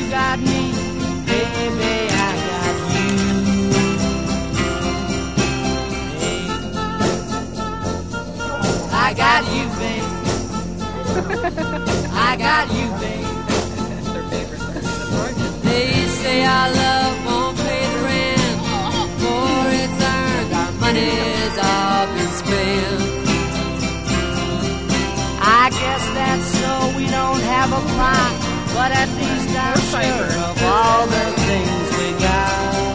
got me, baby, I got you. Hey, I got you, babe. I got you, babe. They say our love won't pay the rent, for it's earned, our money's all been spent. I guess that's so we don't have a plot, but at least I'm sure of all the things we got.